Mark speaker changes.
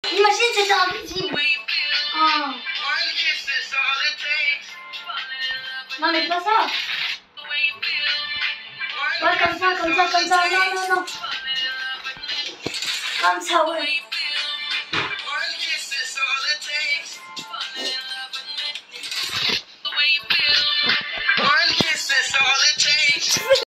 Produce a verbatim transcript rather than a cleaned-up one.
Speaker 1: Imagine c'était invisible. Oh. Non mais pas ça. Ouais, comme ça, comme ça, comme ça. Non, non, non. Comme ça, ouais.